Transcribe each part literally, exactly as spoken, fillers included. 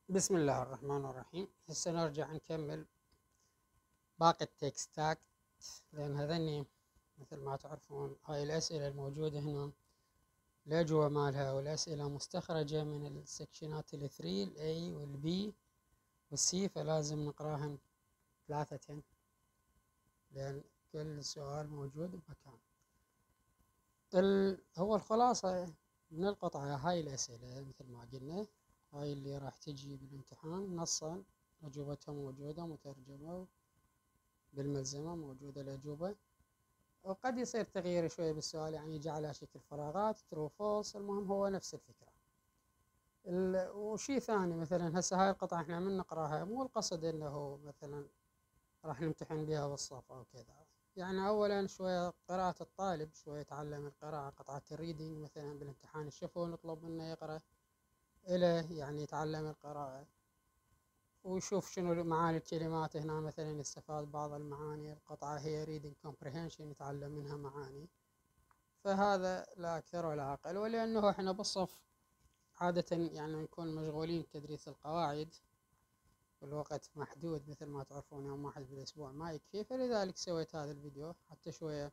بسم الله الرحمن الرحيم. هسه نرجع نكمل باقي التكستات، لأن هذني مثل ما تعرفون هاي الأسئلة الموجودة هنا الأجوبة مالها والأسئلة مستخرجة من السكشنات الثري الأي والبي والسي، فلازم نقراهن ثلاثة لأن كل سؤال موجود بمكان. ال... هو الخلاصة من القطعة هاي الأسئلة مثل ما قلنا، هاي اللي راح تجي بالامتحان نصا أجوبتها موجودة مترجمة بالملزمة، موجودة الأجوبة، وقد يصير تغيير شوية بالسؤال، يعني جعلها شكل فراغات ترو فولس، المهم هو نفس الفكرة. وشي ثاني مثلا هسه هاي القطعة احنا من نقراها مو القصد انه مثلا راح نمتحن بها بالصف او كذا، يعني اولا شوية قراءة الطالب، شوية يتعلم القراءة، قطعة الريدنج مثلا بالامتحان الشفوي نطلب منه يقرأ إله، يعني يتعلم القراءة ويشوف شنو معاني الكلمات. هنا مثلا يستفاد بعض المعاني، القطعة هي reading comprehension يتعلم منها معاني، فهذا لا أكثر ولا أقل. ولأنه إحنا بالصف عادة يعني نكون مشغولين تدريس القواعد والوقت محدود مثل ما تعرفون، يوم واحد بالأسبوع ما يكفي، فلذلك سويت هذا الفيديو حتى شوية.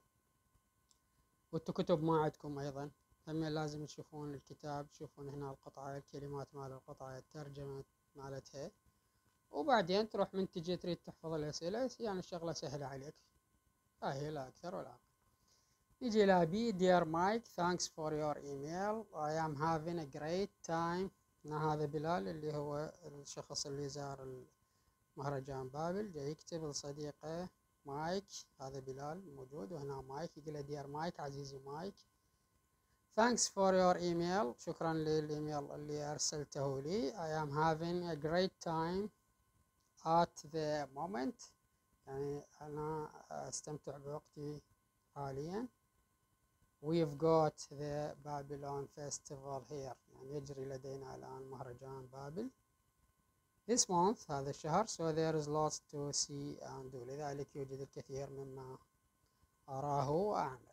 وانتو كتب ما عندكم أيضا، هم لازم تشوفون الكتاب، تشوفون هنا القطعة، الكلمات مال القطعة، الترجمة مالتها، وبعدين تروح من تجي تريد تحفظ الأسئلة، يعني الشغلة سهلة عليك، هاي لا أكثر ولا أقل. نجي إلى بي. Dear Mike, thanks for your email. I am having a great time. هذا بلال اللي هو الشخص اللي زار مهرجان بابل، جاي يكتب لصديقه مايك، هذا بلال موجود وهنا مايك، يقول له Dear Mike عزيزي مايك، thanks for your email، شكرا للإيميل اللي أرسلته لي. I am having a great time at the moment، يعني أنا أستمتع بوقتي حاليا. We've got the Babylon Festival here، يعني يجري لدينا الآن مهرجان بابل this month، هذا الشهر، so there is lots to see and do، لذلك يوجد الكثير مما أراه وأعمله.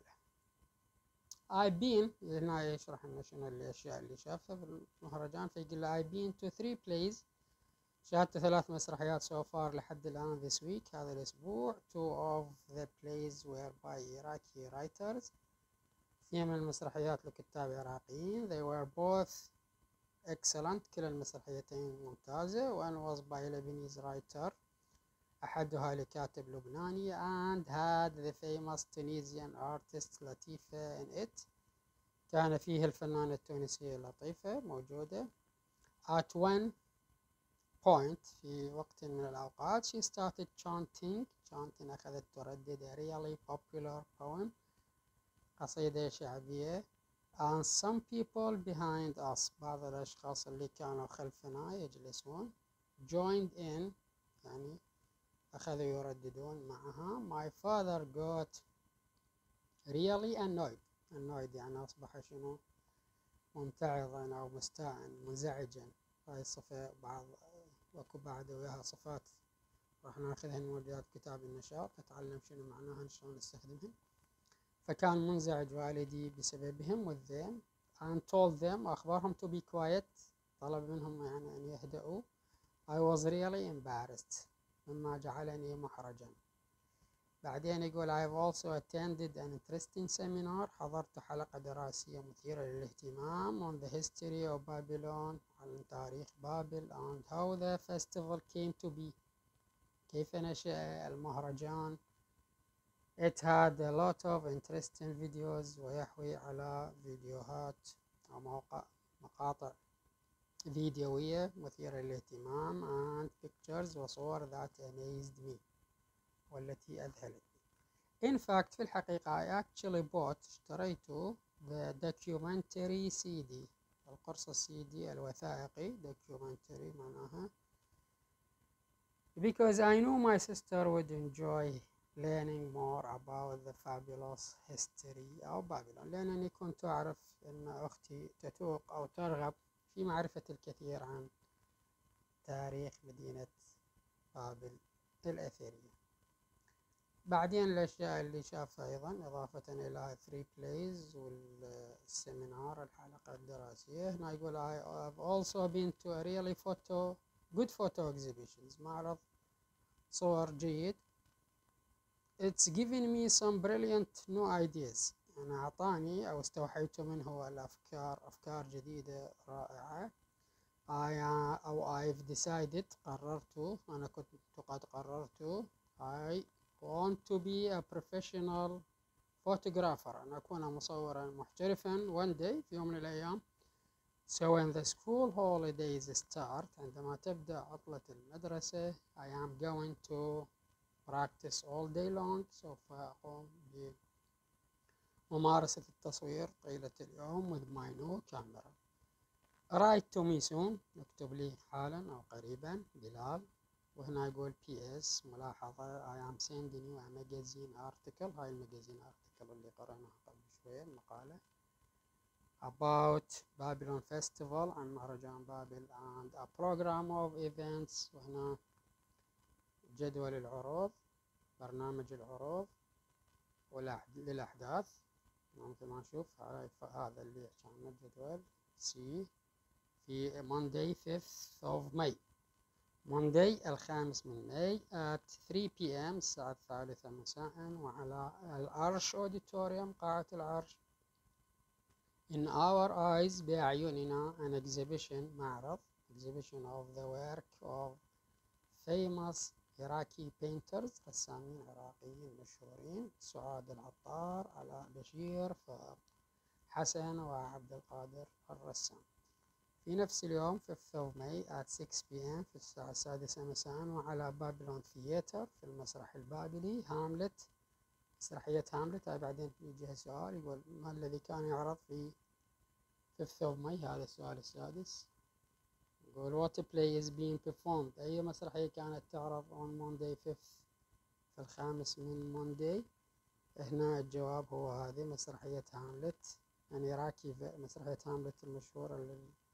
I've been، هنا يشرح لنا شنو الأشياء اللي شافها في المهرجان، فيقول له I've been to three plays، شاهدت ثلاث مسرحيات so far لحد الآن this week، هذا الأسبوع. two of the plays were by Iraqi writers، اثنين من المسرحيات لكتاب عراقيين. they were both excellent، كلا المسرحيتين ممتازة. one was by a Lebanese writer، أحدها لكاتب لبناني، and had the famous Tunisian artist لطيفة in it، كان فيه الفنانة التونسية لطيفة موجودة. at one point، في وقت من الأوقات، she started chanting chanting أخذت تردد a really popular poem، قصيدة شعبية. and some people behind us، بعض الأشخاص اللي كانوا خلفنا يجلسون، joined in، يعني أخذوا يرددون معها. my father got really annoyed annoyed يعني أصبح شنو، ممتعضا أو مستاء منزعجا، هاي الصفة بعض وكو بعد وياها صفات راح ناخذها من موجودات كتاب النشاط، نتعلم شنو معناها شلون نستخدمها. فكان منزعج والدي بسببهم with them، and told them، أخبرهم to be quiet، طلب منهم يعني أن يهدأوا. I was really embarrassed، مما جعلني محرجا. بعدين يقول I've also attended an interesting seminar، حضرت حلقة دراسية مثيرة للاهتمام on the history of Babylon، عن تاريخ بابل، and how the festival came to be، كيف نشأ المهرجان. it had a lot of interesting videos، ويحوي على فيديوهات أو موقع مقاطع فيديوية مثيرة للاهتمام and pictures، وصور that amazed me، والتي أذهلتني. in fact، في الحقيقة I actually bought، اشتريت the documentary سي دي، القرص السي دي الوثائقي، documentary معناها because I knew my sister would enjoy learning more about the fabulous history of Babylon، لأنني كنت أعرف أن أختي تتوق أو ترغب في معرفة الكثير عن تاريخ مدينة بابل الأثرية. بعدين الأشياء اللي شافها أيضا إضافة إلى three plays والسيمينار الحلقة الدراسية، هنا يقول I have also been to a really photo good photo exhibitions، معرض صور جيد. it's giving me some brilliant new ideas، يعني أعطاني أو استوحيت منه الأفكار، أفكار جديدة رائعة. I أو I've decided، قررت، أنا كنت قد قررت I want to be a professional photographer، أن أكون مصورا محترفا one day، في يوم من الأيام. so when the school holidays start، عندما تبدأ عطلة المدرسة، I am going to practice all day long، سوف أقوم بممارسة التصوير طيلة اليوم with my new camera. write to me soon، اكتب لي حالا أو قريبا، بلال. وهنا يقول بي إس ملاحظة I am sending you a magazine article، هاي الماجازين article اللي قرأناها قبل شوية، المقالة about Babylon Festival، عن مهرجان بابل and a program of events، وهنا جدول العروض، برنامج العروض للأحداث. مثل ما نشوف هذا اللي كان الجدول سي في Monday fifth of May، Monday الخامس من ماي at three p m الساعة الثالثة مساء، وعلى العرش أوديتوريوم، قاعة العرش. in our eyes، بأعيننا، an exhibition، معرض، exhibition of the work of famous Iraqi painters، رسامين عراقيين مشهورين، سعاد العطار، علاء بشير، حسن، وعبد القادر الرسام. في نفس اليوم fifth of May at six p m في الساعة السادسة مساء، وعلى بابلون ثياتر، في المسرح البابلي، هاملت، مسرحية هاملت. هاي بعدين يجيها سؤال يقول ما الذي كان يعرض في fifth of May، هذا السؤال السادس. يقول what play is being performed، أي مسرحية كانت تعرض on Monday fifth، في الخامس من Monday. هنا الجواب هو هذه مسرحية هاملت، يعني راكي، مسرحية هاملت المشهورة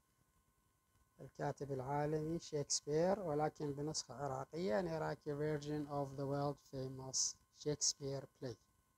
للكاتب العالمي شكسبير، ولكن بنسخة عراقية، يعني راكي version of the world famous Shakespeare play.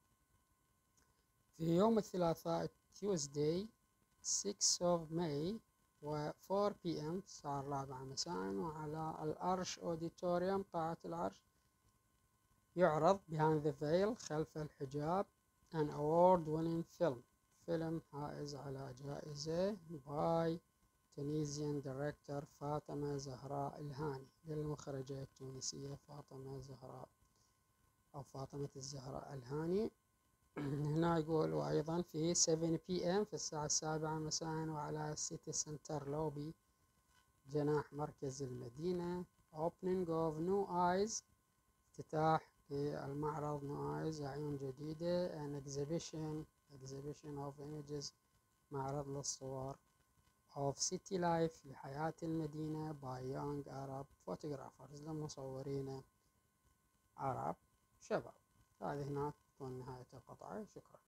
في يوم الثلاثاء Tuesday sixth of May و four p m الساعة الرابعة مساء، وعلى العرش أوديتوريوم، قاعة العرش، يعرض behind the veil، خلف الحجاب، an award winning film، فيلم حائز على جائزة by Tunisian director فاطمة زهراء الهاني، للمخرجة التونسية فاطمة زهراء أو فاطمة الزهراء الهاني. هنا يقول وأيضا في seven p m في الساعة السابعة مساء، وعلى City Center Lobby، جناح مركز المدينة، opening of new eyes، افتتاح للمعرض new eyes، أعين جديدة، an exhibition exhibition of images، معرض للصور of city life، لحياة المدينة by young Arab photographers، لمصورين عرب شباب. هذه هنا تكون نهاية القطعة. شكرا.